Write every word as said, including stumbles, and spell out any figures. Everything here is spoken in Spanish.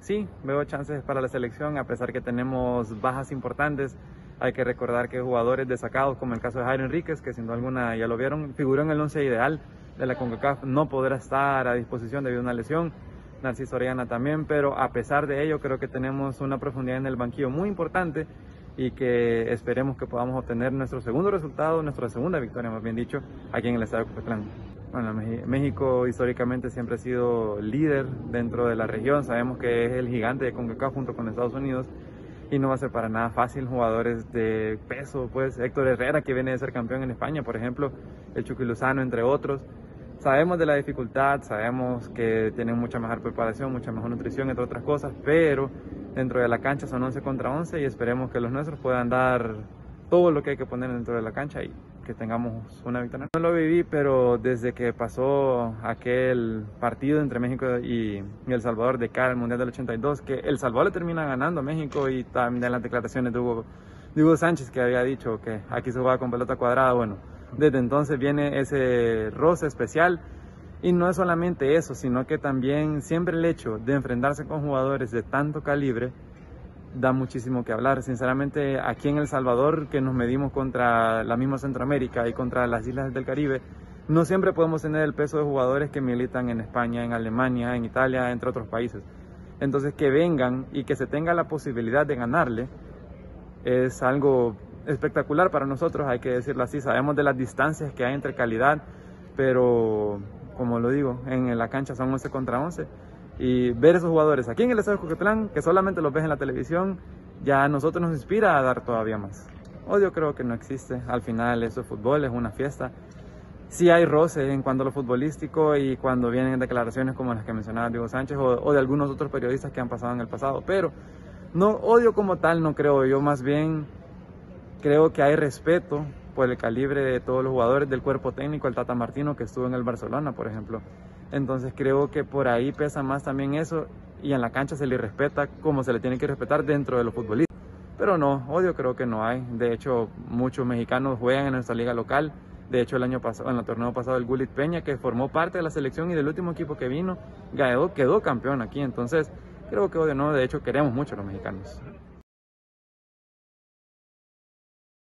sí, veo chances para la selección, a pesar que tenemos bajas importantes. Hay que recordar que jugadores destacados, como el caso de Jairo Enríquez, que sin duda alguna ya lo vieron, figuró en el once ideal de la CONCACAF, no podrá estar a disposición debido a una lesión. Narciso Orellana también, pero a pesar de ello creo que tenemos una profundidad en el banquillo muy importante y que esperemos que podamos obtener nuestro segundo resultado, nuestra segunda victoria, más bien dicho, aquí en el Estadio Cuscatlán. Bueno, México históricamente siempre ha sido líder dentro de la región, sabemos que es el gigante de CONCACAF junto con Estados Unidos y no va a ser para nada fácil. Jugadores de peso, pues Héctor Herrera, que viene de ser campeón en España, por ejemplo, el Chucky Lozano, entre otros. Sabemos de la dificultad, sabemos que tienen mucha mejor preparación, mucha mejor nutrición, entre otras cosas, pero dentro de la cancha son once contra once y esperemos que los nuestros puedan dar todo lo que hay que poner dentro de la cancha y que tengamos una victoria. No lo viví, pero desde que pasó aquel partido entre México y El Salvador de cara al Mundial del ochenta y dos, que El Salvador le termina ganando a México, y también las declaraciones de Hugo, de Hugo Sánchez, que había dicho que aquí se juega con pelota cuadrada. Bueno, desde entonces viene ese roce especial, y no es solamente eso, sino que también siempre el hecho de enfrentarse con jugadores de tanto calibre da muchísimo que hablar. Sinceramente, aquí en El Salvador, que nos medimos contra la misma Centroamérica y contra las islas del Caribe, no siempre podemos tener el peso de jugadores que militan en España, en Alemania, en Italia, entre otros países. Entonces, que vengan y que se tenga la posibilidad de ganarle es algo espectacular para nosotros, hay que decirlo así. Sabemos de las distancias que hay entre calidad, pero como lo digo, en la cancha son once contra once, y ver esos jugadores aquí en el Estadio Cuscatlán, que solamente los ves en la televisión, ya a nosotros nos inspira a dar todavía más. Odio creo que no existe, al final eso es fútbol, es una fiesta. Sí hay roce en cuanto a lo futbolístico y cuando vienen declaraciones como las que mencionaba Diego Sánchez o, o de algunos otros periodistas que han pasado en el pasado, pero no odio como tal, no creo. Yo más bien creo que hay respeto por el calibre de todos los jugadores, del cuerpo técnico, el Tata Martino, que estuvo en el Barcelona, por ejemplo. Entonces creo que por ahí pesa más también eso, y en la cancha se le respeta como se le tiene que respetar dentro de los futbolistas. Pero no, odio creo que no hay. De hecho, muchos mexicanos juegan en nuestra liga local. De hecho, el año pasado, en el torneo pasado, el Gulit Peña, que formó parte de la selección y del último equipo que vino, quedó, quedó campeón aquí. Entonces, creo que odio no. De hecho, queremos mucho a los mexicanos.